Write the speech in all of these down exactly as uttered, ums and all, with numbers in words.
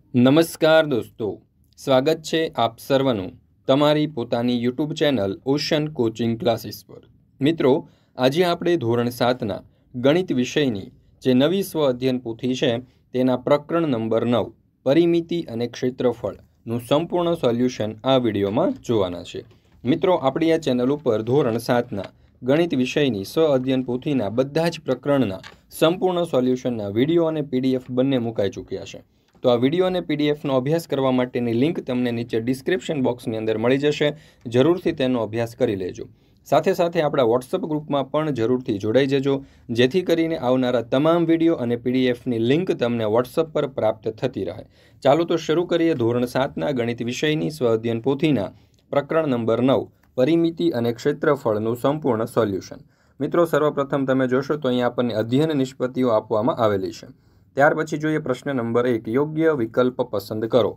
નમસ્કાર દોસ્તો, સ્વાગત છે આપ સર્વનું તમારી પોતાની YouTube channel Ocean coaching classes પર। મિત્રો, આજે આપણે ધોરણ સાતના ગણિત વિષયની જે નવી સ્વ અધ્યયન પોથી છે તેના પ્રકરણ નંબર નવ પરિમિતિ અને ક્ષેત્રફળનું સંપૂર્ણ સોલ્યુશન આ વિડીયોમાં જોવાના છે। મિત્રો, આપણી આ ચેનલ ઉપર ધોરણ સાતના ગણિત વિષયની સ્વ અધ્યયન પોથીના બધા જ પ્રકરણના સંપૂર્ણ સોલ્યુશનના વિડીયો અને પીડીએફ બંને મુકાઈ ચૂક્યા છે। તો આ વિડીયો અને પીડીએફનો અભ્યાસ કરવા માટેની લિંક તમને નીચે ડિસ્ક્રિપ્શન બોક્સની અંદર મળી જશે। જરૂરથી તેનો અભ્યાસ કરી લેજો। સાથે સાથે આપણા વોટ્સઅપ ગ્રુપમાં પણ જરૂરથી જોડાઈ જજો, જેથી કરીને આવનારા તમામ વિડીયો અને પીડીએફની લિંક તમને વોટ્સઅપ પર પ્રાપ્ત થતી રહે। ચાલો તો શરૂ કરીએ ધોરણ સાતના ગણિત વિષયની સ્વ અધ્યયન પોથીના પ્રકરણ નંબર નવ પરિમિતિ અને ક્ષેત્રફળનું સંપૂર્ણ સોલ્યુશન। મિત્રો, સર્વપ્રથમ તમે જોશો તો અહીં આપણને અધ્યયન નિષ્પત્તિઓ આપવામાં આવેલી છે। ત્યાર પછી જોઈએ પ્રશ્ન નંબર એક, યોગ્ય વિકલ્પ પસંદ કરો।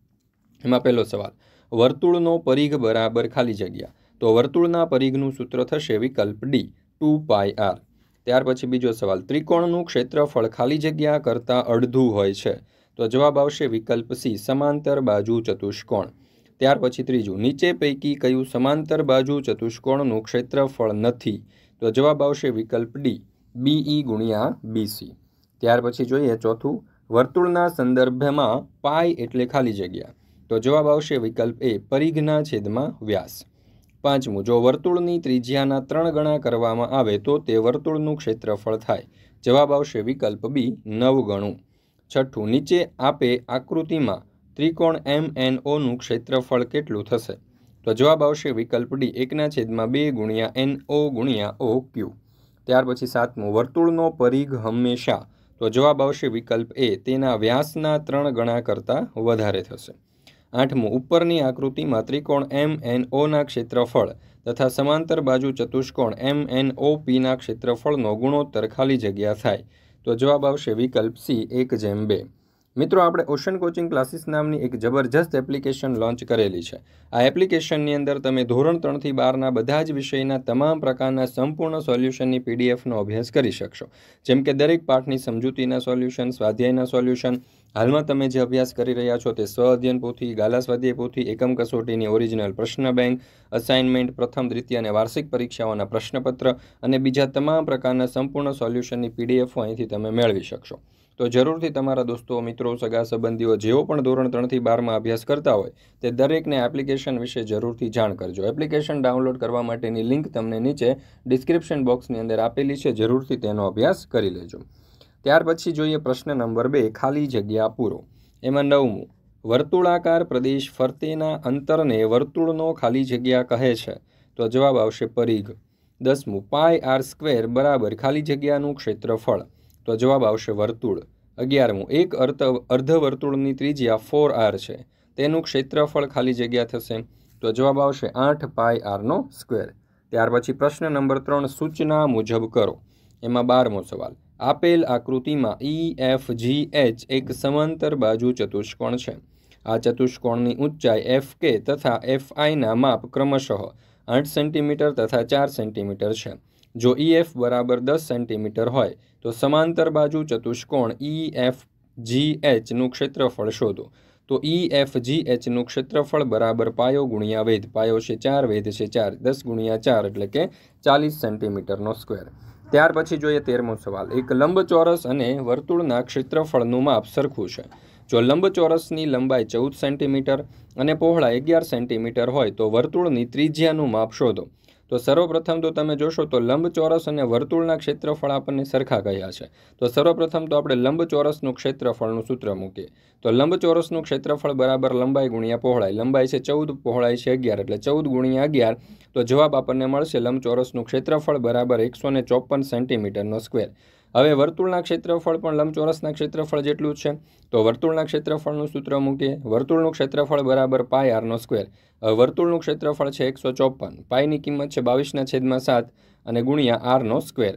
એમાં પહેલો સવાલ, વર્તુળનો પરિઘ બરાબર ખાલી જગ્યા, તો વર્તુળના પરિઘનું સૂત્ર થશે વિકલ્પ ડી ટુ પાઈ આર। ત્યાર પછી બીજો સવાલ, ત્રિકોણનું ક્ષેત્રફળ ખાલી જગ્યા કરતાં અડધું હોય છે, તો જવાબ આવશે વિકલ્પ સી સમાંતર બાજુ ચતુષ્કોણ। ત્યાર પછી ત્રીજું, નીચે પૈકી કયું સમાંતર બાજુ ચતુષ્કોણનું ક્ષેત્રફળ નથી, તો જવાબ આવશે વિકલ્પ ડી બીઈ ગુણ્યા બીસી। ત્યાર પછી જોઈએ ચોથું, વર્તુળના સંદર્ભમાં પાઈ એટલે ખાલી જગ્યા, તો જવાબ આવશે વિકલ્પ એ પરિઘના છેદમાં વ્યાસ। પાંચમું, જો વર્તુળની ત્રિજ્યાના ત્રણ ગણા કરવામાં આવે તો તે વર્તુળનું ક્ષેત્રફળ થાય, જવાબ આવશે વિકલ્પ બી નવ ગણું। છઠ્ઠું, નીચે આપે આકૃતિમાં ત્રિકોણ એમ એન ઓનું ક્ષેત્રફળ કેટલું થશે, તો જવાબ આવશે વિકલ્પ ડી એકના છેદમાં બે ગુણ્યા એન ઓ ગુણ્યા ઓ ક્યુ। ત્યાર પછી સાતમું, વર્તુળનો પરિઘ હંમેશા, તો જવાબ આવશે વિકલ્પ એ તેના વ્યાસના ત્રણ ગણા કરતાં વધારે થશે। આઠમું, ઉપરની આકૃતિમાં ત્રિકોણ એમ એન ઓના ક્ષેત્રફળ તથા સમાંતર બાજુ ચતુષ્કોણ એમ એન ઓ પીના ક્ષેત્રફળનો ગુણોત્તર ખાલી જગ્યા થાય, તો જવાબ આવશે વિકલ્પ સી એક જેમ બે। મિત્રો, આપણે ઓશન કોચિંગ ક્લાસીસ નામની એક જબરજસ્ત એપ્લિકેશન લોન્ચ કરેલી છે। આ એપ્લિકેશનની અંદર તમે ધોરણ ત્રણથી બારના બધા જ વિષયના તમામ પ્રકારના સંપૂર્ણ સોલ્યુશનની પીડીએફનો અભ્યાસ કરી શકશો, જેમ કે દરેક પાઠની સમજૂતીના સોલ્યુશન, સ્વાધ્યાયના સોલ્યુશન, હાલમાં તમે જે અભ્યાસ કરી રહ્યા છો તે સ્વ અધ્યયન પોથી, ગાલા સ્વાધ્યાય પોથી, એકમ કસોટીની ઓરિજિનલ પ્રશ્ન બેંક, અસાઇનમેન્ટ, પ્રથમ, દ્વિતીય અને વાર્ષિક પરીક્ષાઓના પ્રશ્નપત્ર અને બીજા તમામ પ્રકારના સંપૂર્ણ સોલ્યુશનની પીડીએફો અહીંથી તમે મેળવી શકશો। તો જરૂરથી તમારા દોસ્તો, મિત્રો, સગા સંબંધીઓ જેઓ પણ ધોરણ ત્રણથી બારમાં અભ્યાસ કરતા હોય તે દરેકને એપ્લિકેશન વિશે જરૂરથી જાણ કરજો। એપ્લિકેશન ડાઉનલોડ કરવા માટેની લિંક તમને નીચે ડિસ્ક્રિપ્શન બોક્સની અંદર આપેલી છે, જરૂરથી તેનો અભ્યાસ કરી લેજો। ત્યાર પછી જોઈએ પ્રશ્ન નંબર બે, ખાલી જગ્યા પૂરો। એમાં નવમું, વર્તુળાકાર પ્રદેશ ફરતેના અંતરને વર્તુળનો ખાલી જગ્યા કહે છે, તો જવાબ આવશે પરિઘ। દસમું, પાઈ આર સ્ક્વેર બરાબર ખાલી જગ્યાનું ક્ષેત્રફળ, તો જવાબ આવશે વર્તુળ। અગિયારમું, એક અર્ધ અર્ધવર્તુળની ત્રિજ્યા ફોર આર છે, તેનું ક્ષેત્રફળ ખાલી જગ્યા થશે, તો જવાબ આવશે આઠ પાઈ આરનો સ્ક્વેર। ત્યાર પછી પ્રશ્ન નંબર ત્રણ, સૂચના મુજબ કરો। એમાં બારમો સવાલ, આપેલ આકૃતિમાં ઈ એફ જી એચ એક સમાંતર બાજુ ચતુષ્કોણ છે। આ ચતુષ્કોણની ઊંચાઈ એફ કે તથા એફ આઈના માપ ક્રમશઃ આઠ સેન્ટીમીટર તથા ચાર સેન્ટીમીટર છે। જો ઈ એફ બરાબર દસ સેન્ટીમીટર હોય તો સમાંતર બાજુ ચતુષ્કોણ ઈ એફ જી એચનું ક્ષેત્રફળ શોધો, તો ઈ એફ જી એચનું ક્ષેત્રફળ બરાબર પાયો ગુણ્યા વેધ, પાયો છે ચાર, વેધ છે ચાર, દસ ગુણ્યા ચાર એટલે કે ચાલીસ સેન્ટીમીટરનો સ્ક્વેર। ત્યાર પછી જોઈએ તેરમો સવાલ, એક લંબચોરસ અને વર્તુળના ક્ષેત્રફળનું માપ સરખું છે। જો લંબચોરસની લંબાઈ ચૌદ સેન્ટીમીટર અને પહોળાઈ અગિયાર સેન્ટીમીટર હોય તો વર્તુળની ત્રિજ્યાનું માપ શોધો। તો સર્વપ્રથમ તો તમે જોશો તો લંબચોરસ અને વર્તુળના ક્ષેત્રફળ આપણને સરખા કહ્યા છે, તો સર્વપ્રથમ તો આપણે લંબચોરસનું ક્ષેત્રફળનું સૂત્ર મૂકીએ, તો લંબચોરસનું ક્ષેત્રફળ બરાબર લંબાઈ ગુણ્યા પહોળાઈ, લંબાઈ છે ચૌદ, પહોળાઈ છે અગિયાર એટલે ચૌદ ગુણ્યા અગિયાર, તો જવાબ આપણને મળશે લંબચોરસનું ક્ષેત્રફળ બરાબર એકસો ને ચોપન સેન્ટીમીટરનો સ્ક્વેર। હવે વર્તુળના ક્ષેત્રફળ પણ લંબચોરસના ક્ષેત્રફળ જેટલું જ છે, તો વર્તુળના ક્ષેત્રફળનું સૂત્ર મૂકીએ, વર્તુળનું ક્ષેત્રફળ બરાબર પાય આરનો સ્ક્વેર। વર્તુળનું ક્ષેત્રફળ છે એકસો ચોપન, પાયની કિંમત છે બાવીસના છેદમાં સાત અને ગુણ્યા આરનો સ્ક્વેર।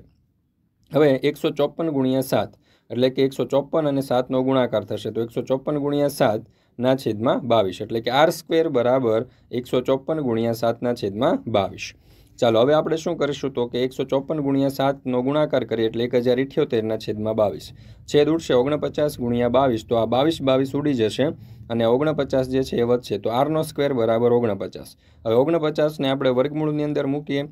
હવે એકસો ચોપન ગુણ્યા સાત એટલે કે એકસો ચોપન અને સાતનો ગુણાકાર થશે, તો એકસો ચોપન ગુણ્યા સાત ના છેદમાં બાવીસ એટલે કે આર સ્ક્વેર બરાબર એકસો ચોપન ગુણ્યા સાતના છેદમાં બાવીસ। ચાલો હવે આપણે શું કરીશું તો કે એકસો ચોપન ગુણ્યા સાતનો ગુણાકાર કરીએ એટલે એક હજાર ઇઠ્યોતેરના છેદમાં બાવીસ. છેદ ઉડશે ઓગણપચાસ ગુણ્યા બાવીસ, તો આ બાવીસ બાવીસ ઉડી જશે અને ઓગણપચાસ જે છે એ વધશે, તો આરનો સ્ક્વેર બરાબર ઓગણપચાસ. હવે ઓગણપચાસને આપણે વર્ગમૂળની અંદર મૂકીએ,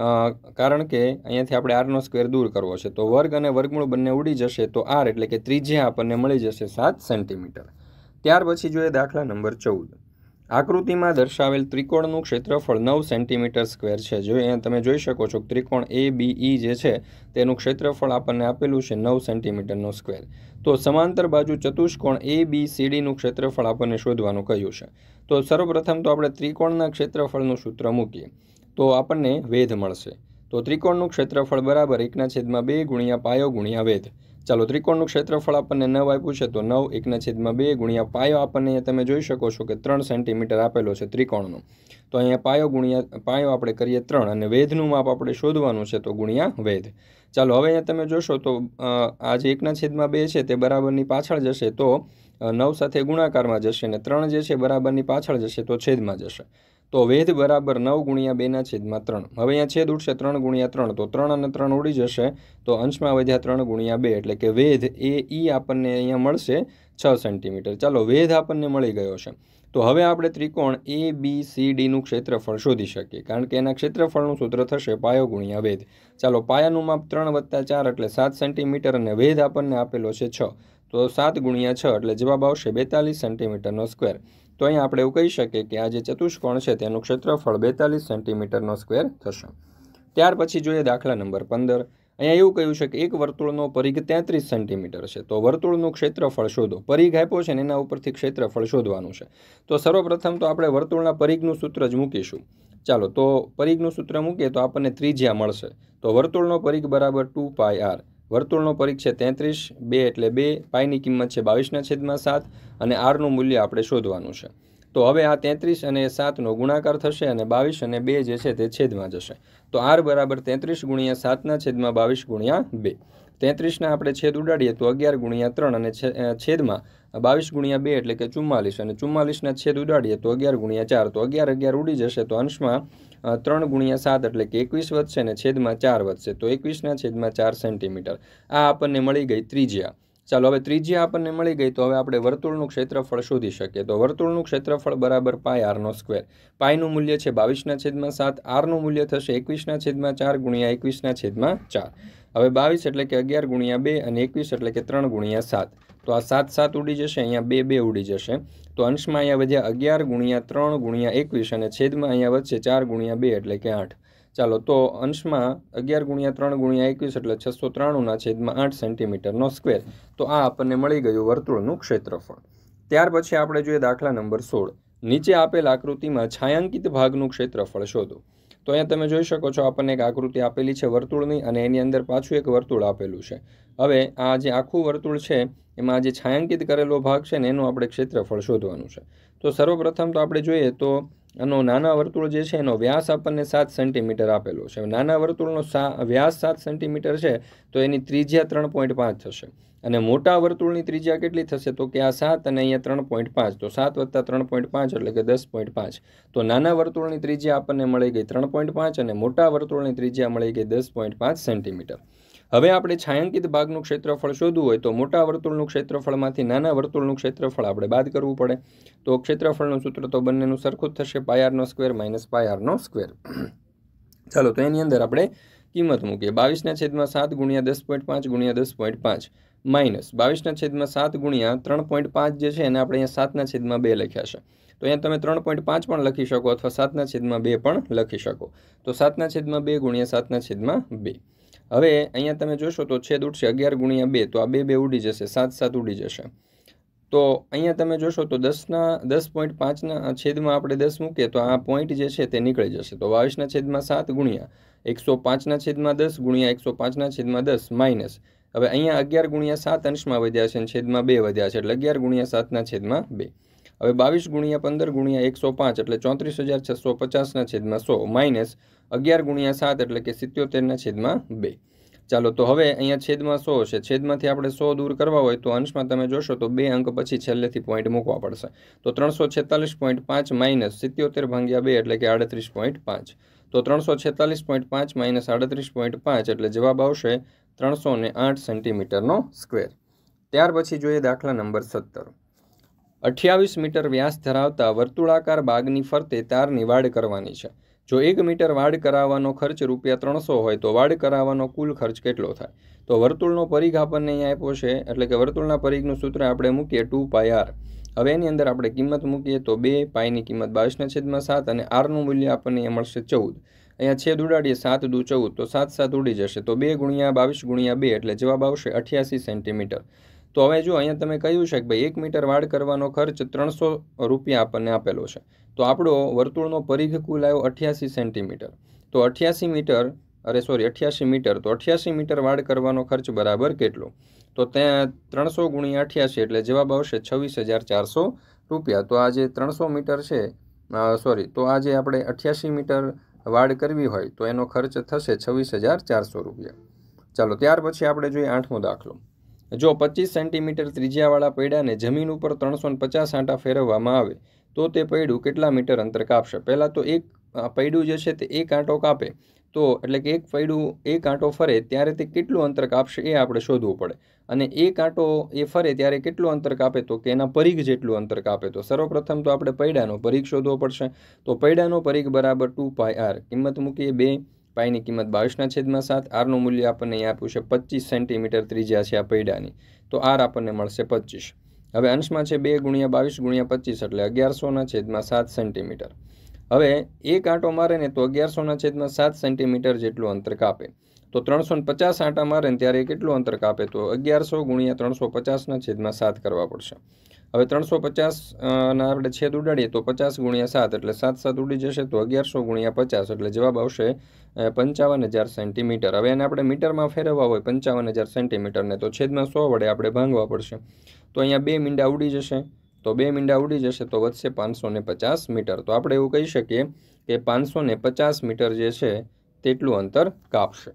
કારણ કે અહીંયાથી આપણે આરનો સ્ક્વેર દૂર કરવો છે, તો વર્ગ અને વર્ગમૂળ બંને ઉડી જશે, તો આર એટલે કે ત્રિજ્યા આપણને મળી જશે સાત સેન્ટીમીટર. ત્યાર પછી જોઈએ દાખલા નંબર ચૌદ. આકૃતિમાં દર્શાવેલ ત્રિકોણનું ક્ષેત્રફળ નવ સેન્ટીમીટર સ્ક્વેર છે. જો અહીંયા તમે જોઈ શકો છો ત્રિકોણ એ બી ઈ જે છે તેનું ક્ષેત્રફળ આપણને આપેલું છે નવ સેન્ટીમીટરનો સ્ક્વેર. તો સમાંતર બાજુ ચતુષ્કોણ એ બી સી ડીનું ક્ષેત્રફળ આપણને શોધવાનું કહ્યું છે. તો સર્વપ્રથમ તો આપણે ત્રિકોણના ક્ષેત્રફળનું સૂત્ર મૂકીએ તો આપણને વેધ મળશે. તો ત્રિકોણનું ક્ષેત્રફળ બરાબર એકના છેદમાં બે ગુણ્યા પાયો ગુણ્યા વેધ. ચાલો ત્રિકોણનું ક્ષેત્રફળ આપણને નવ આપ્યું છે, તો નવ એકના છેદમાં બે ગુણ્યા પાયો આપણને અહીંયા તમે જોઈ શકો છો કે ત્રણ સેન્ટીમીટર આપેલો છે ત્રિકોણનો, તો અહીંયા પાયો ગુણ્યા પાયો આપણે કરીએ ત્રણ, અને વેધનું માપ આપણે શોધવાનું છે, તો ગુણ્યા વેધ. ચાલો હવે અહીંયા તમે જોશો તો આ જે એકના છેદમાં બે છે તે બરાબરની પાછળ જશે, તો નવ સાથે ગુણાકારમાં જશે, અને ત્રણ જે છે બરાબરની પાછળ જશે તો છેદમાં જશે. તો વેધ બરાબર નવ ગુણ્યા બેના છેદમાં ત્રણ. હવે અહીંયા છેદ ઉડશે ત્રણ ગુણ્યા ત્રણ, તો ત્રણ અને ત્રણ ઉડી જશે, તો અંશમાં વધ્યા ત્રણ ગુણ્યા બે, એટલે કે વેધ એ ઈ આપણને અહીંયા મળશે છ સેન્ટીમીટર. ચાલો વેધ આપણને મળી ગયો છે. તો હવે આપણે ત્રિકોણ એ બી સી ડીનું ક્ષેત્રફળ શોધી શકીએ, કારણ કે એના ક્ષેત્રફળનું સૂત્ર થશે પાયો ગુણ્યા વેધ. ચાલો પાયાનું માપ ત્રણ વત્તા ચાર એટલે સાત સેન્ટીમીટર, અને વેધ આપણને આપેલો છે છ, તો સાત ગુણ્યા છ એટલે જવાબ આવશે બેતાલીસ સેન્ટીમીટરનો સ્ક્વેર. તો અહીંયા આપણે એવું કહી શકીએ કે આ જે ચતુષ્કોણ છે તેનું ક્ષેત્રફળ બેતાલીસ સેન્ટીમીટરનો સ્ક્વેર થશે. ત્યાર પછી જોઈએ દાખલા નંબર પંદર. અહીંયા એવું કહ્યું છે કે એક વર્તુળનો પરિઘ તેત્રીસ સેન્ટીમીટર છે, તો વર્તુળનું ક્ષેત્રફળ શોધો. પરિઘ આપ્યો છે ને એના ઉપરથી ક્ષેત્રફળ શોધવાનું છે. તો સર્વપ્રથમ તો આપણે વર્તુળના પરિઘનું સૂત્ર જ મૂકીશું. ચાલો તો પરિઘનું સૂત્ર મૂકીએ તો આપણને ત્રિજ્યા મળશે. તો વર્તુળનો પરિઘ બરાબર ટુ પાય આર. વર્તુળનો પરિઘ છે તેત્રીસ, બે એટલે બે, પાયની કિંમત છે બાવીસના છેદમાં સાત, અને આરનું મૂલ્ય આપણે શોધવાનું છે. તો હવે આ તેત્રીસ અને સાતનો ગુણાકાર થશે, અને બાવીસ અને બે જે છે તે છેદમાં જશે. તો આર બરાબર તેત્રીસ ગુણ્યા સાતના છેદમાં બાવીસ ગુણ્યા બે. તેત્રીસના આપણે છેદ ઉડાડીએ તો અગિયાર ગુણ્યા ત્રણ, અને છેદમાં બાવીસ ગુણ્યા બે એટલે કે ચુમ્માલીસ, અને ચુમ્માલીસના છેદ ઉડાડીએ તો અગિયાર ગુણ્યા ચાર, તો અગિયાર અગિયાર ઉડી જશે, તો અંશમાં ત્રણ ગુણ્યા સાત એટલે કે એકવીસ વધશે, અને છેદમાં ચાર વધશે, તો એકવીસના છેદમાં ચાર સેન્ટીમીટર. આ આપણને મળી ગઈ ત્રિજ્યા. ચાલો હવે ત્રિજ્યા આપણને મળી ગઈ, તો હવે આપણે વર્તુળનું ક્ષેત્રફળ શોધી શકીએ. તો વર્તુળનું ક્ષેત્રફળ બરાબર પાય આરનો સ્ક્વેર. પાયનું મૂલ્ય છે બાવીસના છેદમાં સાત, આરનું મૂલ્ય થશે એકવીસના છેદમાં ચાર ગુણ્યા એકવીસના છેદમાં ચાર. હવે બાવીસ એટલે કે અગિયાર ગુણ્યા બે, અને એકવીસ એટલે કે ત્રણ ગુણ્યા સાત. તો આ સાત સાત ઉડી જશે, અહીંયા બે બે ઉડી જશે, તો અંશમાં અહીંયા વધ્યા અગિયાર ગુણ્યા ત્રણ ગુણ્યા એકવીસ, અને છેદમાં અહીંયા વધશે ચાર ગુણ્યા બે એટલે કે આઠ. ચાલો તો અંશમાં અગિયાર ગુણ્યા ત્રણ ગુણ્યા એકવીસ એટલે છસો ત્રાણુંના છેદમાં આઠ સેન્ટીમીટરનો સ્ક્વેર. તો આ આપણને મળી ગયું વર્તુળનું ક્ષેત્રફળ. ત્યાર પછી આપણે જોઈએ દાખલા નંબર સોળ. નીચે આપેલ આકૃતિમાં છાયાંકિત ભાગનું ક્ષેત્રફળ શોધો. તો અહીંયા તમે જોઈ શકો છો આપણને એક આકૃતિ આપેલી છે વર્તુળની, અને એની અંદર પાછું એક વર્તુળ આપેલું છે. હવે આ જે આખું વર્તુળ છે એમાં જે છાયાંકિત કરેલો ભાગ છે ને એનું આપણે ક્ષેત્રફળ શોધવાનું છે. તો સર્વપ્રથમ તો આપણે જોઈએ તો આનો નાના વર્તુળ જે છે એનો વ્યાસ આપણને સાત સેન્ટીમીટર આપેલો છે. નાના વર્તુળનો સા વ્યાસ સાત સેન્ટીમીટર છે, તો એની ત્રિજ્યા ત્રણ પોઈન્ટ પાંચ થશે. અને મોટા વર્તુળની ત્રિજ્યા કેટલી થશે તો કે આ સાત અને અહીંયા ત્રણ પોઈન્ટ પાંચ, તો સાત વત્તા ત્રણ પોઈન્ટ પાંચ એટલે કે દસ પોઈન્ટ પાંચ. તો નાના વર્તુળની ત્રિજ્યા આપણને મળી ગઈ ત્રણ પોઈન્ટ પાંચ, અને મોટા વર્તુળની ત્રિજ્યા મળી ગઈ દસ પોઈન્ટ પાંચ સેન્ટીમીટર. હવે આપણે છાયાંકિત ભાગનું ક્ષેત્રફળ શોધવું હોય તો મોટા વર્તુળનું ક્ષેત્રફળમાંથી નાના વર્તુળનું ક્ષેત્રફળ આપણે બાદ કરવું પડે. તો ક્ષેત્રફળનું સૂત્ર તો બંનેનું સરખું જ થશે, પાય આરનો સ્ક્વેર માઇનસ પાય આરનો સ્ક્વેર. ચાલો તો એની અંદર આપણે કિંમત મૂકીએ. બાવીસના છેદમાં સાત ગુણ્યા દસ પોઈન્ટ પાંચ ગુણ્યા દસ પોઈન્ટ પાંચ માઇનસ બાવીસના છેદમાં સાત ગુણ્યા ત્રણ પોઈન્ટ પાંચ જે છે એને આપણે અહીંયા સાતના છેદમાં બે લખ્યા છે. તો અહીંયા તમે ત્રણ પોઈન્ટ પાંચ પણ લખી શકો, અથવા સાતના છેદમાં બે પણ લખી શકો. તો સાતના છેદમાં બે ગુણ્યા સાતના છેદમાં બે. હવે અહીંયા તમે જોશો તો છેદ ઉડશે અગિયાર ગુણ્યા બે, તો આ બે બે ઉડી જશે, સાત સાત ઉડી જશે. તો અહીંયા તમે જોશો તો દસના દસ પોઈન્ટ પાંચના છેદમાં આપણે દસ મૂકીએ તો આ પોઈન્ટ જે છે તે નીકળી જશે. તો બાવીસના છેદમાં સાત ગુણ્યા એકસો પાંચના છેદમાં દસ ગુણ્યા એકસો પાંચના છેદમાં દસ માઇનસ હવે અહીંયા અગિયાર ગુણ્યા સાત અંશમાં વધ્યા છે અને છેદમાં બે વધ્યા છે, એટલે અગિયાર ગુણ્યા સાતના છેદમાં બે. હવે બાવીસ ગુણ્યા પંદર ગુણ્યા એકસો પાંચ એટલે ચોત્રીસ હજાર છસો પચાસના છેદમાં સો માઇનસ અગિયાર ગુણ્યા સાત એટલે કે સિત્યોતેરના છેદમાં બે. ચાલો તો હવે અહીંયા છેદમાં સો છે, છેદમાંથી આપણે સો દૂર કરવા હોય તો અંશમાં તમે જોશો તો બે અંક પછી છેલ્લેથી પોઈન્ટ મૂકવા પડશે. તો ત્રણસો છેતાલીસ પોઈન્ટ પાંચ માઇનસ સિત્યોતેર ભાગ્યા બે એટલે કે આડત્રીસ પોઈન્ટ પાંચ. તો ત્રણસો છેતાલીસ પોઈન્ટ પાંચ માઇનસ આડત્રીસ પોઈન્ટ પાંચ એટલે જવાબ આવશે ત્રણસો ને આઠ સેન્ટીમીટરનો સ્ક્વેર. ત્યાર પછી જોઈએ દાખલા નંબર સત્તર. અઠ્યાવીસ મીટર વ્યાસ ધરાવતા વર્તુળાકાર બાગની ફરતે તારની વાડ કરવાની છે. જો એક મીટર વાડ કરાવવાનો ખર્ચ રૂપિયા ત્રણસો હોય તો વાડ કરાવવાનો કુલ ખર્ચ કેટલો થાય? તો વર્તુળનો પરિઘ આપણને અહીંયા આપ્યો છે, એટલે કે વર્તુળના પરિઘનું સૂત્ર આપણે મૂકીએ ટુ પાઈ આર. હવે એની અંદર આપણે કિંમત મૂકીએ તો બે, પાઈની કિંમત બાવીસના છેદમાં સાત અને આરનું મૂલ્ય આપણને અહીંયા મળશે ચૌદ. અહીંયા છેદ ઉડાડીએ, સાત દુ ચૌદ, તો સાત સાત ઉડી જશે, તો બે ગુણ્યા બાવીસ ગુણ્યા બે એટલે જવાબ આવશે અઠ્યાસી સેન્ટીમીટર. તો હવે જો અહીંયા તમે કહ્યું છે કે ભાઈ એક મીટર વાડ કરવાનો ખર્ચ ત્રણસો રૂપિયા આપણને આપેલો છે, તો આપણો વર્તુળનો પરિઘ કુલ આવ્યો અઠ્યાસી સેન્ટીમીટર. તો અઠ્યાસી મીટર અરે સોરી અઠ્યાસી મીટર તો અઠ્યાસી મીટર વાડ કરવાનો ખર્ચ બરાબર કેટલો? તો ત્યાં ત્રણસો ગુણ્યા અઠ્યાસી એટલે જવાબ આવશે છવ્વીસ હજાર ચારસો રૂપિયા. તો આ જે ત્રણસો મીટર છે સોરી તો આ જે આપણે અઠ્યાસી મીટર વાડ કરવી હોય તો એનો ખર્ચ થશે છવ્વીસ હજાર ચારસો રૂપિયા. ચાલો ત્યાર પછી આપણે જોઈએ આઠમો દાખલો. જો પચીસ સેન્ટીમીટર ત્રિજ્યાવાળા પૈડાને જમીન ઉપર ત્રણસો પચાસ આંટા ફેરવવામાં આવે તો તે પૈડું કેટલા મીટર અંતર કાપશે? પહેલાં તો એક પૈડું જે છે તે એક આંટો કાપે તો એટલે કે એક પૈડું એક આંટો ફરે ત્યારે તે કેટલું અંતર કાપશે એ આપણે શોધવું પડે. અને એક આંટો એ ફરે ત્યારે કેટલું અંતર કાપે? તો કે એના પરિઘ જેટલું અંતર કાપે. તો સર્વપ્રથમ તો આપણે પૈડાનો પરિઘ શોધવો પડશે. તો પૈડાનો પરિઘ બરાબર ટુ પાઈ આર. કિંમત મૂકીએ બે, પાઈની કિંમત બાવીસના છેદમાં સાત, આરનું મૂલ્ય આપણને અહીંયા આપ્યું છે પચીસ સેન્ટીમીટર ત્રિજ્યા છે આ પૈડાની, તો આર આપણને મળશે પચીસ. હવે અંશમાં છે બે ગુણ્યા બાવીસ ગુણ્યા પચીસ એટલે અગિયારસોના છેદમાં સાત સેન્ટીમીટર. હવે એક આંટો મારે ને તો અગિયારસોના છેદમાં સાત સેન્ટીમીટર જેટલું અંતર કાપે. તો ત્રણસો પચાસ આંટા મારે ને ત્યારે કેટલું અંતર કાપે? તો અગિયારસો ગુણ્યા ત્રણસો પચાસના છેદમાં સાત કરવા પડશે. હવે ત્રણસો પચાસ ના આપણે છેદ ઉડાડીએ તો પચાસ ગુણ્યા સાત એટલે સાત સાત ઉડી જશે, તો અગિયારસો ગુણ્યા પચાસ એટલે જવાબ આવશે પંચાવન હજાર સેન્ટીમીટર. હવે એને આપણે મીટરમાં ફેરવવા હોય પંચાવન હજાર સેન્ટીમીટરને તો છેદમાં સો વડે આપણે ભાંગવા પડશે. તો અહીંયા બે મીંડા ઉડી જશે, તો બે મીંડા ઉડી જશે તો વધશે પાંચસો ને પચાસ મીટર. તો આપણે એવું કહી શકીએ કે પાંચસો ને પચાસ મીટર જે છે તેટલું અંતર કાપશે.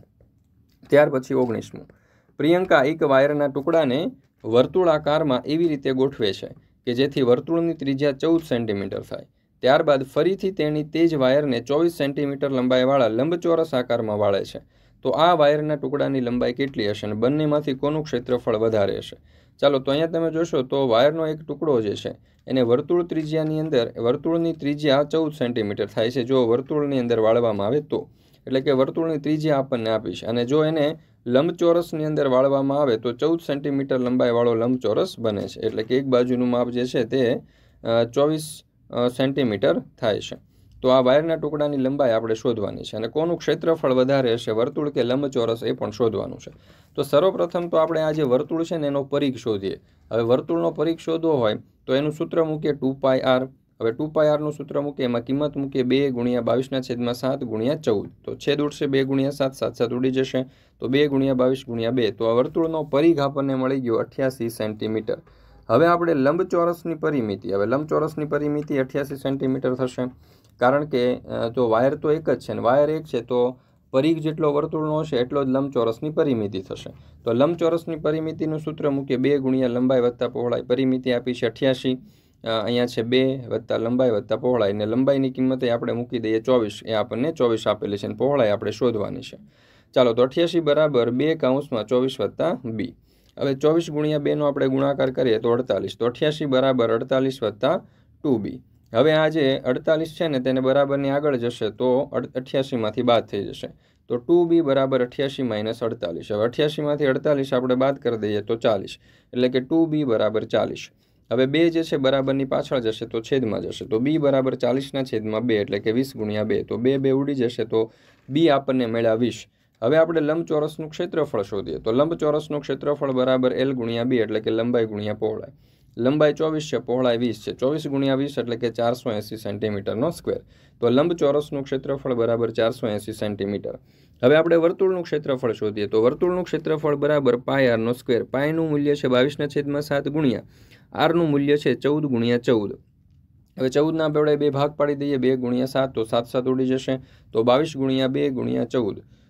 ત્યાર પછી ઓગણીસમું. પ્રિયંકા એક વાયરના ટુકડાને વર્તુળાકારમાં એવી રીતે ગોઠવે છે કે જેથી વર્તુળની ત્રિજ્યા ચૌદ સેન્ટીમીટર થાય. ત્યારબાદ ફરીથી તેની તે જ વાયરને ચોવીસ સેન્ટીમીટર લંબાઈવાળા લંબચોરસ આકારમાં વાળે છે. તો આ વાયરના ટુકડાની લંબાઈ કેટલી હશે અને બંનેમાંથી કોનું ક્ષેત્રફળ વધારે હશે? ચાલો તો અહીંયા તમે જોશો તો વાયરનો એક ટુકડો જે છે એને વર્તુળ ત્રિજ્યાની અંદર વર્તુળની ત્રિજ્યા ચૌદ સેન્ટીમીટર થાય છે જો વર્તુળની અંદર વાળવામાં આવે તો, એટલે કે વર્તુળની ત્રિજ્યા આપણને આપી છે અને જો એને લંબચોરસની અંદર વાળવામાં આવે તો ચૌદ સેન્ટીમીટર લંબાઈવાળો લંબચોરસ બને છે. એટલે કે એક બાજુનું માપ જે છે તે ચોવીસ સેન્ટીમીટર થાય છે. તો આ વાયરના ટુકડાની લંબાઈ આપણે શોધવાની છે અને કોનું ક્ષેત્રફળ વધારે હશે, વર્તુળ કે લંબચોરસ, એ પણ શોધવાનું છે. તો સર્વપ્રથમ તો આપણે આ જે વર્તુળ છે ને એનો પરિઘ શોધીએ. હવે વર્તુળનો પરિઘ શોધવો હોય તો એનું સૂત્ર મૂકીએ ટુ પાઈ આર. હવે ટુ પાઈ આરનું સૂત્ર મૂકીએ, એમાં કિંમત મૂકીએ બે ગુણ્યા બાવીસના છેદમાં સાત ગુણ્યા ચૌદ. તો છેદ ઉડશે બે ગુણ્યા સાત, સાત સાત ઉડી જશે, તો બે ગુણ્યા બાવીસ ગુણ્યા બે. તો આ વર્તુળનો પરિઘ આપણને મળી ગયો અઠ્યાસી સેન્ટીમીટર. હવે આપણે લંબચોરસની પરિમિતિ, હવે લંબચોરસની પરિમિતિ અઠ્યાસી સેન્ટીમીટર થશે, કારણ કે જો વાયર તો એક જ છે ને વાયર એક છે તો પરિઘ જેટલો વર્તુળનો હશે એટલો જ લંબચોરસની પરિમિતિ થશે. તો લંબચોરસની પરિમિતિનું સૂત્ર મૂકીએ બે ગુણ્યા લંબાઈ વત્તા પહોળાઈ. પરિમિતિ આપી છે અઠ્યાસી, અહીંયા છે બે વત્તા લંબાઈ વત્તા પહોળાઈ, ને લંબાઈની કિંમતે આપણે મૂકી દઈએ ચોવીસ, એ આપણને ચોવીસ આપેલી છે અને પહોળાઈ આપણે શોધવાની છે. ચાલો તો અઠ્યાસી બરાબર બે કાઉન્સમાં ચોવીસ વત્તા બી. હવે ચોવીસ ગુણ્યા બેનો આપણે ગુણાકાર કરીએ તો અડતાલીસ, તો અઠ્યાસી બરાબર અડતાલીસ વત્તા ટુ બી. હવે આ જે અડતાલીસ છે ને તેને બરાબરની આગળ જશે તો અઠ્યાસીમાંથી બાદ થઈ જશે, તો ટુ બી બરાબર અઠ્યાસી માઇનસ અડતાલીસ. હવે અઠ્યાસીમાંથી અડતાલીસ આપણે બાદ કરી દઈએ તો ચાલીસ, એટલે કે ટુ બી બરાબર ચાલીસ. હવે બે જે છે બરાબરની પાછળ જશે તો છેદમાં જશે, તો બી બરાબર ચાલીસના છેદમાં બે એટલે કે વીસ ગુણ્યા બે. તો બે બે ઉડી જશે તો બી આપણને મળ્યા વીસ. હવે આપણે લંબચોરસનું ક્ષેત્રફળ શોધીએ તો લંબચોરસનું ક્ષેત્રફળ બરાબર એલ ગુણ્યા બી એટલે કે લંબાઈ ગુણ્યા પહોળાઈ. લંબાઈ ચોવીસ છે, પહોળાઈ વીસ છે, ચોવીસ ગુણ્યા વીસ એટલે કે ચારસો એંસી સેન્ટીમીટરનો સ્ક્વેર. તો લંબચોરસનું ક્ષેત્રફળ બરાબર ચારસો એંસી સેન્ટીમીટર. હવે આપણે વર્તુળનું ક્ષેત્રફળ શોધીએ તો વર્તુળનું ક્ષેત્રફળ બરાબર પાય આરનો સ્ક્વેર. પાયનું મૂલ્ય છે બાવીસના છેદમાં સાત ગુણ્યા આરનું મૂલ્ય છે ચૌદ ગુણ્યા ચૌદ. હવે ચૌદના આપણે બે ભાગ પાડી દઈએ, બે ગુણ્યા સાત તો સાત સાત ઉડી જશે, તો બાવીસ ગુણ્યા બે ગુણ્યા ચૌદ.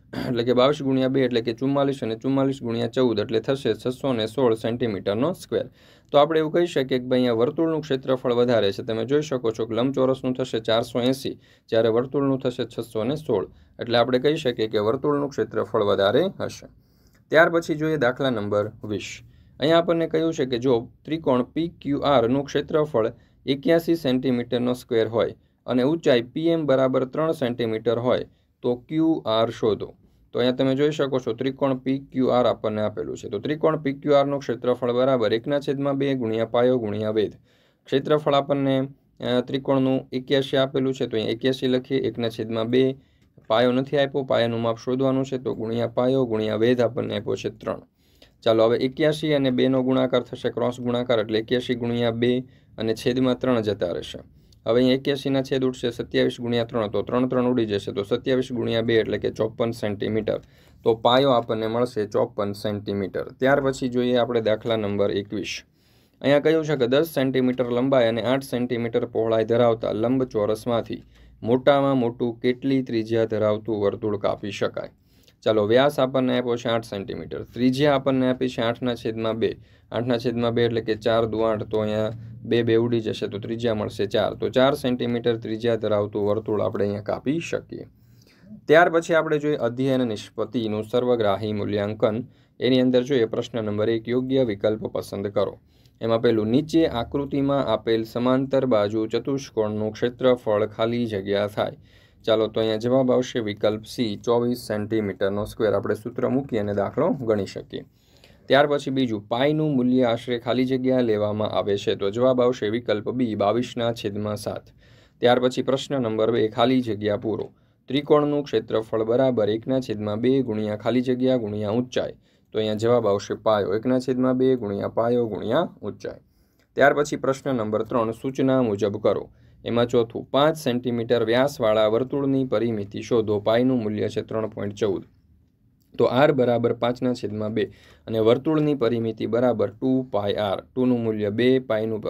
એટલે કે બાવીસ ગુણ્યા બે એટલે કે ચુમ્માલીસ અને ચુમ્માલીસ ગુણ્યા ચૌદ એટલે થશે છસો ને સોળ સેન્ટીમીટરનો સ્ક્વેર. તો આપણે એવું કહી શકીએ કે ભાઈ અહીંયા વર્તુળનું ક્ષેત્રફળ વધારે છે. તમે જોઈ શકો છો કે લંબચોરસનું થશે ચારસો એંસી, જ્યારે વર્તુળનું થશે છસો ને સોળ. એટલે આપણે કહી શકીએ કે વર્તુળનું ક્ષેત્રફળ વધારે હશે. ત્યાર પછી જોઈએ દાખલા નંબર વીસ. અહીંયા આપણને કહ્યું છે કે જો ત્રિકોણ પી ક્યુ આરનું ક્ષેત્રફળ એક્યાસી સેન્ટીમીટરનો સ્ક્વેર હોય અને ઊંચાઈ પીએમ બરાબર ત્રણ સેન્ટીમીટર હોય તો ક્યુ આર શોધો. તો અહીંયા તમે જોઈ શકો છો ત્રિકોણ પી ક્યુ આર આપણને આપેલું છે. તો ત્રિકોણ પી ક્યુ આરનું ક્ષેત્રફળ બરાબર એકના છેદમાં બે ગુણ્યા પાયો ગુણ્યા વેધ. ક્ષેત્રફળ આપણને ત્રિકોણનું એક્યાસી આપેલું છે, તો અહીંયા એક્યાસી લખીએ. એકના છેદમાં બે, પાયો નથી આપ્યો, પાયાનું માપ શોધવાનું છે, તો ગુણ્યા પાયો ગુણ્યા વેધ આપણને આપ્યો છે ત્રણ. ચાલો હવે એક્યાસી અને બેનો ગુણાકાર થશે ક્રોસ ગુણાકાર, એટલે એક્યાસી ગુણ્યા બે અને છેદમાં ત્રણ જતા રહેશે. હવે અહીંયા એક્યાસીના છેદ ઉડશે સત્યાવીસ ગુણ્યા ત્રણ, તો ત્રણ ત્રણ ઉડી જશે, તો સત્યાવીસ ગુણ્યા બે એટલે કે ચોપન સેન્ટીમીટર. તો પાયો આપણને મળશે ચોપન સેન્ટીમીટર. ત્યાર પછી જોઈએ આપણે દાખલા નંબર એકવીસ. અહીંયા કહ્યું છે કે દસ સેન્ટીમીટર લંબાઈ અને આઠ સેન્ટીમીટર પહોળાઈ ધરાવતા લંબચોરસમાંથી મોટામાં મોટું કેટલી ત્રિજ્યા ધરાવતું વર્તુળ કાપી શકાય. ચાલો વ્યાસ આપણને આપ્યો છે આઠ સેન્ટીમીટર, ત્રિજ્યા આપણને આપી છે આઠના છેદમાં બે. આઠના છેદમાં બે એટલે કે ચાર દુ આઠ, તો અહીંયા બે બે ઉડી જશે, તો ત્રિજ્યા મળશે ચાર. તો ચાર સેન્ટીમીટર ત્રિજ્યા ધરાવતું વર્તુળ આપણે અહીંયા કાપી શકીએ. ત્યાર પછી આપણે જોઈએ અધ્યયન નિષ્પત્તિનું સર્વગ્રાહી મૂલ્યાંકન. એની અંદર જોઈએ પ્રશ્ન નંબર એક, યોગ્ય વિકલ્પ પસંદ કરો. એમાં પહેલું, નીચે આકૃતિમાં આપેલ સમાંતર બાજુ ચતુષ્કોણનું ક્ષેત્રફળ ખાલી જગ્યા થાય. ચાલો તો અહીંયા જવાબ આવશે વિકલ્પ સી, ચોવીસ સેન્ટીમીટરનો સ્ક્વેર. આપણે સૂત્ર મૂકી અને દાખલો ગણી શકીએ. ત્યાર પછી બીજું, પાઈનું મૂલ્ય આશરે ખાલી જગ્યા લેવામાં આવે છે. તો જવાબ આવશે વિકલ્પ બી, બાવીસના છેદમાં સાત. ત્યાર પછી પ્રશ્ન નંબર બે, ખાલી જગ્યા પૂરો. ત્રિકોણનું ક્ષેત્રફળ બરાબર એકના છેદમાં બે ગુણ્યા ખાલી જગ્યા ગુણ્યા ઊંચાઈ. તો અહીંયા જવાબ આવશે પાયો, એકના છેદમાં બે ગુણ્યા પાયો ગુણ્યા ઊંચાઈ. ત્યાર પછી પ્રશ્ન નંબર ત્રણ, સૂચના મુજબ કરો. એમાં ચોથું, પાંચ સેન્ટીમીટર વ્યાસવાળા વર્તુળની પરિમિતિ શોધો. પાઈનું મૂલ્ય છે ત્રણ પોઈન્ટ ચૌદ. તો આર બરાબર પાંચના છેદમાં બે અને વર્તુળની પરિમિતિ બરાબર ટુ પાય આર. ટુનું મૂલ્ય બે, પાઈનું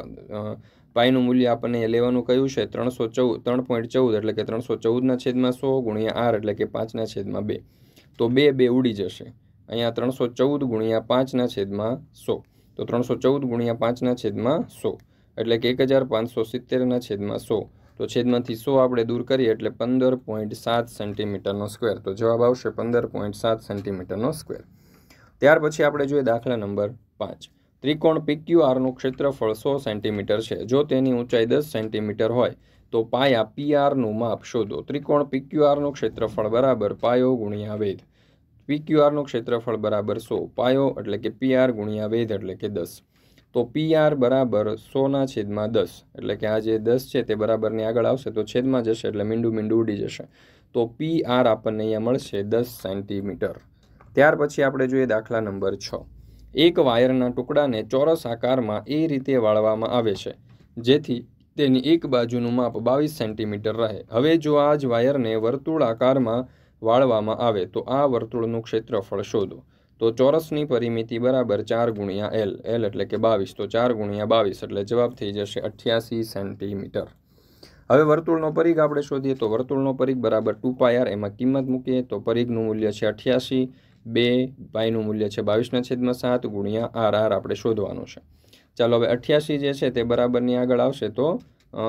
પાઈનું મૂલ્ય આપણને લેવાનું કહ્યું છે ત્રણસો ચૌદ ત્રણ પોઈન્ટ ચૌદ એટલે કે ત્રણસો ચૌદના છેદમાં સો ગુણ્યા આર એટલે કે પાંચના છેદમાં બે. તો બે બે ઉડી જશે. અહીંયા ત્રણસો ચૌદ ગુણ્યા પાંચના છેદમાં સો, તો ત્રણસો ચૌદ ગુણ્યા પાંચના છેદમાં સો એટલે કે એક હજાર પાંચસો સિત્તેરના છેદમાં સો. તો છેદમાંથી સો આપણે દૂર કરીએ એટલે પંદર પોઈન્ટ સાત સેન્ટીમીટરનો સ્ક્વેર. તો જવાબ આવશે પંદર પોઈન્ટ સાત સેન્ટીમીટરનો સ્ક્વેર. ત્યાર પછી આપણે જોઈએ દાખલા નંબર પાંચ. ત્રિકોણ પીક્યુ આરનું ક્ષેત્રફળ સો સેન્ટીમીટર છે. જો તેની ઊંચાઈ દસ સેન્ટીમીટર હોય તો પાયા પી આરનું માપ શોધો. ત્રિકોણ પીક્યુ આરનું ક્ષેત્રફળ બરાબર પાયો ગુણ્યા વેધ. પીક્યુ આરનું ક્ષેત્રફળ બરાબર સો, પાયો એટલે કે પી આર ગુણ્યા વેધ એટલે કે દસ. તો પી આર બરાબર સોના છેદમાં દસ એટલે કે આ જે દસ છે તે બરાબરની આગળ આવશે તો છેદમાં જશે એટલે મીંડું મીંડું ઉડી જશે. તો પી આર આપણને અહીંયા મળશે દસ સેન્ટીમીટર. ત્યાર પછી આપણે જોઈએ દાખલા નંબર છ. એક વાયરના ટુકડાને ચોરસ આકારમાં એ રીતે વાળવામાં આવે છે જેથી તેની એક બાજુનું માપ બાવીસ સેન્ટીમીટર રહે. હવે જો આ જ વાયરને વર્તુળ આકારમાં વાળવામાં આવે તો આ વર્તુળનું ક્ષેત્રફળ શોધો. તો ચોરસની પરિમિતિ બરાબર ચાર ગુણ્યા એલ. એલ એટલે કે બાવીસ, તો ચાર ગુણ્યા બાવીસ એટલે જવાબ થઈ જશે અઠ્યાસી સેન્ટીમીટર. હવે વર્તુળનો પરિઘ આપણે શોધીએ તો વર્તુળનો પરિઘ બરાબર ટુ પાય આર. એમાં કિંમત મૂકીએ તો પરિઘનું મૂલ્ય છે અઠ્યાસી, બે પાયનું મૂલ્ય છે બાવીસના છેદમાં સાત ગુણ્યા આર. આર આપણે શોધવાનું છે. ચાલો હવે અઠ્યાસી જે છે તે બરાબરની આગળ આવશે તો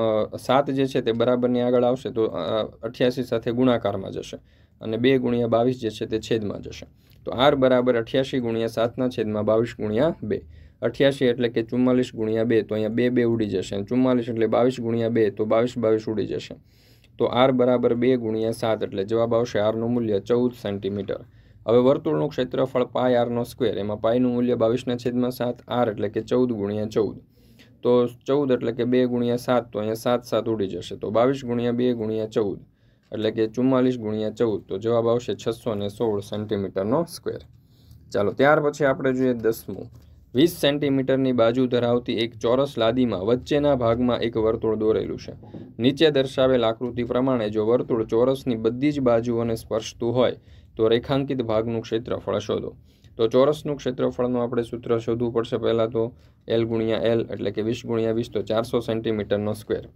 સાત જે છે તે બરાબરની આગળ આવશે તો અઠ્યાસી સાથે ગુણાકારમાં જશે અને બે ગુણ્યા બાવીસ જે છે તે છેદમાં જશે. તો આર બરાબર અઠ્યાસી ગુણ્યા સાતના છેદમાં બાવીસ ગુણ્યા બે. અઠ્યાસી એટલે કે ચુમ્માલીસ ગુણ્યા બે, તો અહીંયા બે બે ઉડી જશે. ચુમ્માલીસ એટલે બાવીસ ગુણ્યા બે, તો બાવીસ બાવીસ ઉડી જશે. તો આર બરાબર બે ગુણ્યા સાત એટલે જવાબ આવશે આરનું મૂલ્ય ચૌદ સેન્ટીમીટર. હવે વર્તુળનું ક્ષેત્રફળ પાય આરનો સ્ક્વેર. એમાં પાયનું મૂલ્ય બાવીસના છેદમાં સાત, આર એટલે કે ચૌદ ગુણ્યા ચૌદ. તો ચૌદ એટલે કે બે ગુણ્યા સાત, તો અહીંયા સાત સાત ઉડી જશે. તો બાવીસ ગુણ્યા બે ગુણ્યા ચૌદ એટલે કે ચુમ્માલીસ ગુણ્યા ચૌદ. તો જવાબ આવશે છસો ને સોળ સેન્ટીમીટરનો સ્ક્વેર. ચાલો ત્યાર પછી આપણે જોઈએ દસમું. વીસ સેન્ટીમીટરની બાજુ ધરાવતી એક ચોરસ લાદીમાં વચ્ચેના ભાગમાં એક વર્તુળ દોરેલું છે. નીચે દર્શાવેલ આકૃતિ પ્રમાણે જો વર્તુળ ચોરસની બધી જ બાજુઓને સ્પર્શતું હોય તો રેખાંકિત ભાગનું ક્ષેત્રફળ શોધો. તો ચોરસનું ક્ષેત્રફળનું આપણે સૂત્ર શોધવું પડશે. પહેલાં તો એલ ગુણ્યા એલ એટલે કે વીસ ગુણ્યા વીસ, તો ચારસો સેન્ટીમીટરનો સ્ક્વેર.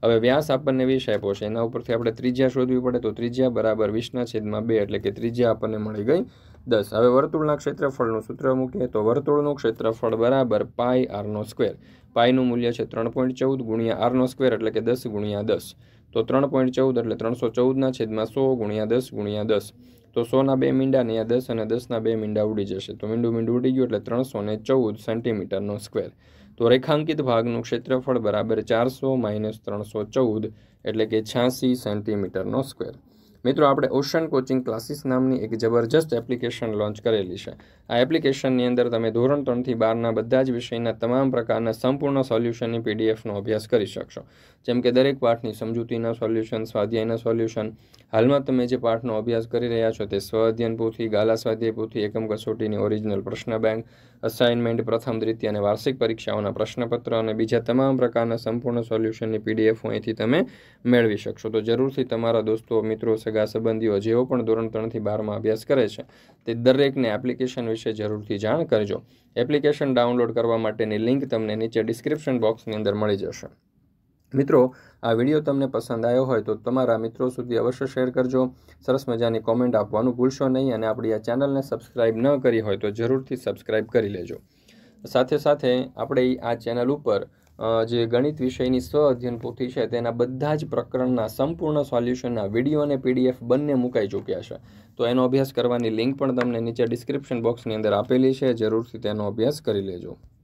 હવે વ્યાસ આપણને વીસ આપ્યો છે, એના ઉપરથી આપણે ત્રિજ્યા શોધવી પડે, તો ત્રિજ્યા બરાબર વીસના છેદમાં બે, એટલે કે ત્રિજ્યા આપણને મળી ગઈ દસ. હવે વર્તુળના ક્ષેત્રફળનું સૂત્ર મૂકીએ તો વર્તુળનું ક્ષેત્રફળ બરાબર પાઈ આરનો સ્ક્વેર. પાઈનું મૂલ્ય છે ત્રણ પોઈન્ટ ચૌદ ગુણ્યા આરનો સ્ક્વેર એટલે કે દસ ગુણ્યા દસ. તો ત્રણ પોઈન્ટ ચૌદ એટલે ત્રણસો ચૌદના છેદમાં સો ગુણ્યા દસ ગુણ્યા દસ. તો સોના બે મીંડા ને દસ અને દસના બે મીંડા ઉડી જશે, તો મીંડું મીંડું ઉડી ગયું એટલે ત્રણસો ને ચૌદ સેન્ટીમીટરનો સ્ક્વેર. તો રેખાંકિત ભાગનું ક્ષેત્રફળ બરાબર ચારસો માઇનસ ત્રણસો ચૌદ એટલે કે છ્યાસી સેન્ટીમીટરનો સ્ક્વેર. મિત્રો, આપણે ઓશન કોચિંગ ક્લાસીસ નામની એક જબરજસ્ત એપ્લિકેશન લોન્ચ કરેલી છે. આ એપ્લિકેશનની અંદર તમે ધોરણ ત્રણથી બારના બધા જ વિષયના તમામ પ્રકારના સંપૂર્ણ સોલ્યુશનની પીડીએફનો અભ્યાસ કરી શકશો. જેમ કે દરેક પાઠની સમજૂતીના સોલ્યુશન, સ્વાધ્યાયના સોલ્યુશન, હાલમાં તમે જે પાઠનો અભ્યાસ કરી રહ્યા છો તે સ્વ અધ્યયન પોથી, ગાલા સ્વાધ્યાય પોથી, એકમ કસોટીની ઓરિજિનલ પ્રશ્ન બેંક, અસાઇનમેન્ટ, પ્રથમ, દ્વિતીય અને વાર્ષિક પરીક્ષાઓના પ્રશ્નપત્ર અને બીજા તમામ પ્રકારના સંપૂર્ણ સોલ્યુશનની પીડીએફ અહીંથી તમે મેળવી શકશો. તો જરૂરથી તમારા દોસ્તો, મિત્રો, સગા સંબંધીઓ જેઓ પણ ધોરણ ત્રણથી બારમાં અભ્યાસ કરે છે તે દરેકને એપ્લિકેશન વિશે જરૂરથી જાણ કરજો. એપ્લિકેશન ડાઉનલોડ કરવા માટેની લિંક તમને નીચે ડિસ્ક્રિપ્શન બોક્સની અંદર મળી જશે. મિત્રો, આ વિડીયો તમને પસંદ આવ્યો હોય તો તમારા મિત્રો સુધી અવશ્ય શેર કરજો. સરસ મજાની કોમેન્ટ આપવાનું ભૂલશો નહીં અને આપણી આ ચેનલને સબસ્ક્રાઈબ ન કરી હોય તો જરૂરથી સબસ્ક્રાઈબ કરી લેજો. સાથે સાથે આપણે આ ચેનલ ઉપર જે ગણિત વિષયની સ્વ અધ્યયન પોથી છે તેના બધા જ પ્રકરણના સંપૂર્ણ સોલ્યુશનના વિડીયો અને પીડીએફ બંને મુકાઈ ચૂક્યા છે. તો એનો અભ્યાસ કરવાની લિંક પણ તમને નીચે ડિસ્ક્રિપ્શન બોક્સની અંદર આપેલી છે, જરૂરથી તેનો અભ્યાસ કરી લેજો.